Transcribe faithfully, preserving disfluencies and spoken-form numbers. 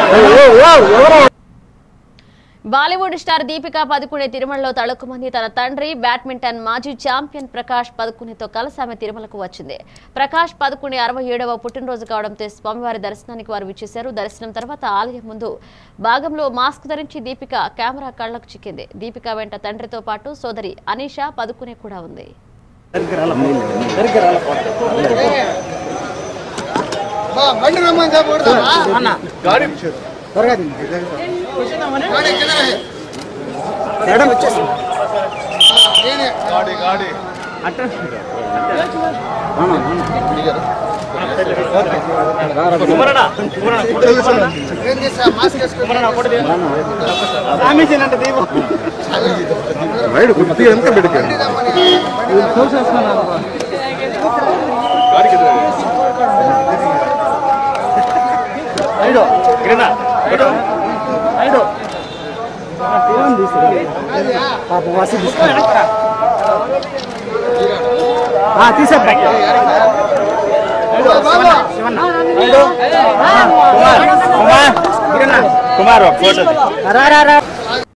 Bollywood star Deepika Padukone తిరుమలలో తళుక్కుమంది తన తండ్రి బ్యాడ్మింటన్ మాజీ ఛాంపియన్ ప్రకాష్ పదుకునేతో కలిసి ఆమె తిరుమలకు వచ్చింది. ప్రకాష్ పదుకునే అరవై ఏడవ పుట్టినరోజు కావడంతో స్వామివారి దర్శనానికి వారు విచ్చేశారు. దర్శనం తర్వాత ఆలయం ముందు భాగంలో మాస్క్ ధరించి దీపిక కెమెరా కళ్లకు చిక్కింది. దీపిక వెంట తండ్రితో పాటు సోదరి అనీషా పదుకునే కూడా ఉంది. కుమార్